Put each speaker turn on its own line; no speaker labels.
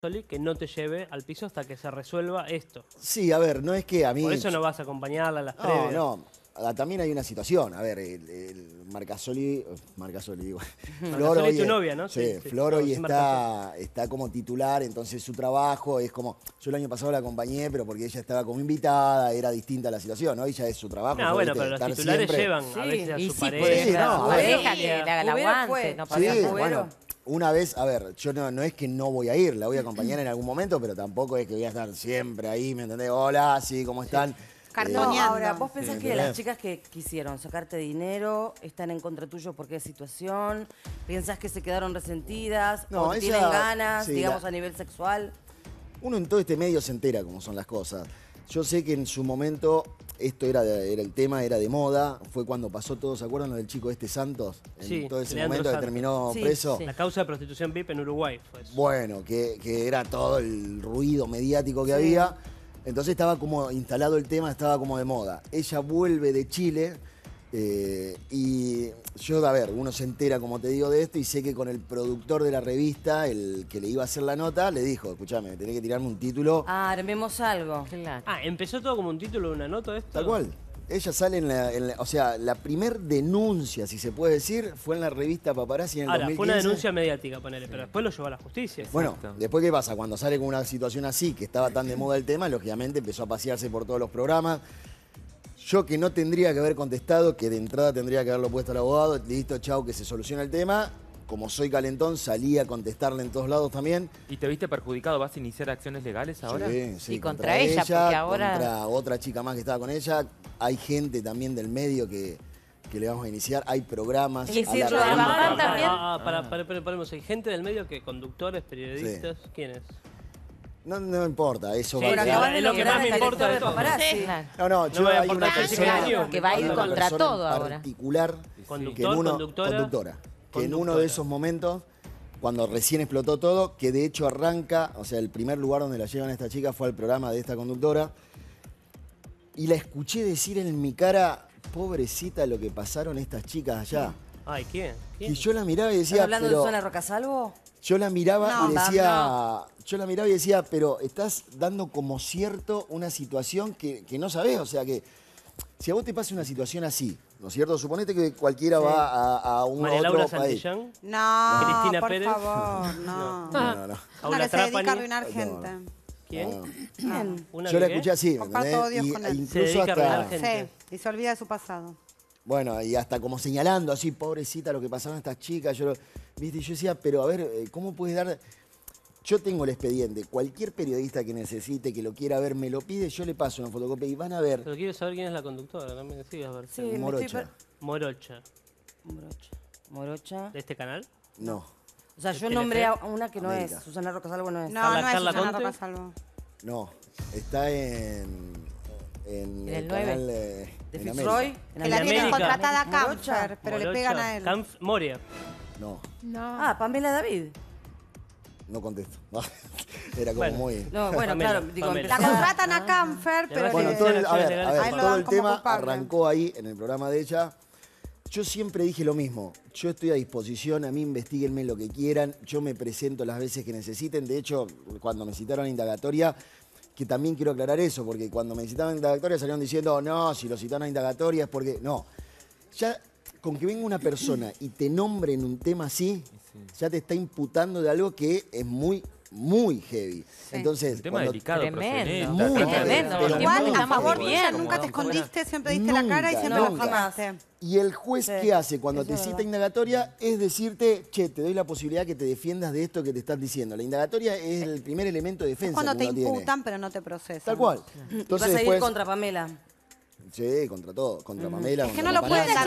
que no te lleve al piso hasta que se resuelva esto.
Sí, a ver, no es que a mí...
Por eso no vas a acompañarla a las previas.
No. También hay una situación. A ver, el Marcasoli, digo. Flor
Marcasoli
hoy
es tu novia, ¿no?
Sí,
Sí,
Flor hoy
sí,
está como titular, entonces su trabajo es como... Yo el año pasado la acompañé, pero porque ella estaba como invitada, era distinta la situación, ¿no? Ella es su trabajo.
No, bueno, pero los titulares llevan a veces a su pareja.
No,
pareja que le haga el aguante, no pasa nada.
Bueno, una vez, a ver, yo no es que no voy a ir, la voy a acompañar en algún momento, pero tampoco es que voy a estar siempre ahí, ¿me entendés? Hola, sí, ¿cómo están?
No, ahora, ¿vos pensás que
¿entendés?
las chicas que quisieron sacarte dinero están en contra tuyo por qué situación? ¿Pensás que se quedaron resentidas?
No,
¿O
ella-
tienen ganas,
sí,
digamos, a nivel sexual?
Uno en todo este medio se entera cómo son las cosas. Yo sé que en su momento esto era el tema, era de moda. Fue cuando pasó todo, ¿se acuerdan lo del chico Santos? En
Sí,
todo ese
Leandro
momento que
Santos.
terminó
Sí,
preso.
sí.
La causa de prostitución VIP en Uruguay fue eso.
Bueno, que era todo el ruido mediático que había. Entonces estaba como instalado el tema, estaba como de moda. Ella vuelve de Chile y yo, a ver, uno se entera, como te digo, de esto y sé que con el productor de la revista, el que le iba a hacer la nota, le dijo, escuchame, tenés que tirarme un título.
Armemos algo.
Claro.
¿Empezó todo como un título de una nota esto?
Tal cual. Ella sale o sea, la primer denuncia, si se puede decir, fue en la revista Paparazzi en el
Ahora,
2015.
fue una denuncia mediática, ponele, pero después lo llevó a la justicia.
Bueno, después ¿qué pasa? Cuando sale con una situación así, que estaba tan de moda el tema, lógicamente empezó a pasearse por todos los programas. Yo que no tendría que haber contestado, que de entrada tendría que haberlo puesto al abogado, listo, chau, que se soluciona el tema. Como soy calentón, salí a contestarle en todos lados también.
¿Y te viste perjudicado? ¿Vas a iniciar acciones legales ahora?
Sí,
Y contra ella, porque ahora-
Contra otra chica más que estaba con ella. Hay gente también del medio que le vamos a iniciar. Hay programas.
Y
a
si
la
yo
radio.
Baján también.
Paremos ahí. Gente del medio que conductores, periodistas, ¿quiénes?
No importa, eso
Sí,
va a
sí,
quedar.
es lo que más me importa de todo.
Paparazzi.
Claro.
No, yo
me va a
hay una
importar el
persona,
testimonio,
que va a ir
hay una
contra
persona
todo
en
ahora.
particular,
Conductor,
que en uno,
conductora.
que en uno de esos momentos, cuando recién explotó todo, que de hecho arranca, o sea, el primer lugar donde la llevan a esta chica fue al programa de esta conductora, y la escuché decir en mi cara, pobrecita lo que pasaron estas chicas allá.
Ay, ¿quién?
Y yo la miraba y
¿Estás
decía,
hablando
pero...
de Susana Rocasalvo?
Yo la miraba
No,
y decía,
no.
yo la miraba y decía, pero estás dando como cierto una situación que no sabés, o sea que si a vos te pasa una situación así, ¿no es cierto? Suponete que cualquiera va a un
María
otro
Laura
país.
Santillán.
No,
Cristina
por
Pérez.
favor, no.
No.
Una
Paula
que se dedica
Trapani.
a arruinar
No,
gente.
¿Quién?
¿Quién?
¿Una
Yo la
que qué?
escuché así, ¿me
Comparto
entendés?
odios con él.
Se
Incluso
dedica a arruinar
hasta,
gente.
Sí, y se olvida de su pasado.
bueno, y hasta como señalando así, pobrecita lo que pasaron a estas chicas. ¿Viste? Y yo decía, pero a ver, ¿cómo puedes dar...? Yo tengo el expediente, cualquier periodista que necesite, que lo quiera ver, me lo pide, yo le paso una fotocopia y van a ver.
Pero quiero saber quién es la conductora, no me sigas, a ver.
Sí, me
Morocha.
estoy
Morocha.
Morocha.
¿De este canal?
No.
O sea, yo
Telefe.
nombré a una que no
América.
es. Susana Rocasalvo no es.
No,
Carla-
no es
Carla
Susana
Conte.
Rocasalvo.
No, está en
el
el
9.
canal
¿De
en
Fitzroy?
América.
Que la tienen
América.
contratada a
Morocha.
Camfer, pero le
Morocha.
pegan a él.
Moria.
No,
Ah, Pamela David.
no contesto. Era como
Bueno.
muy...
No, bueno,
Pamela,
claro, digo,
Pamela.
La
empezá-
contratan a Camfer, pero
Bueno,
le-
Bueno, todo el,
acciones
a
legales.
ver,
Ahí lo
todo
dan
el
como
tema
culpable.
arrancó ahí en el programa de ella. Yo siempre dije lo mismo. Yo estoy a disposición, a mí investiguenme lo que quieran. Yo me presento las veces que necesiten. De hecho, cuando me citaron a indagatoria, que también quiero aclarar eso, porque cuando me citaban a indagatoria salieron diciendo, no, si lo citaron a indagatoria es porque... No, ya con que venga una persona y te nombre en un tema así, ya te está imputando de algo que es muy heavy. Entonces,
Un tema
cuando-
delicado,
Tremendo.
Muy
proxeneta,
tremendo.
pero
Igual,
muy
a
estamos
favor
viviendo.
tuya nunca te escondiste, siempre diste la cara y
Nunca,
siempre lo
nunca.
firmaste.
Y el juez,
Sí,
¿qué hace cuando
eso
te
es
cita
verdad.
indagatoria? Es decirte, che, te doy la posibilidad que te defiendas de esto que te están diciendo. La indagatoria es el primer elemento de defensa
Cuando
que
te
uno tiene.
imputan, pero no te procesan.
Tal cual.
Y
Entonces
vas a ir
después...
contra Pamela.
Sí, contra todo. Contra Pamela,
Es que
contra
no lo
Paparazzi.
pueden dar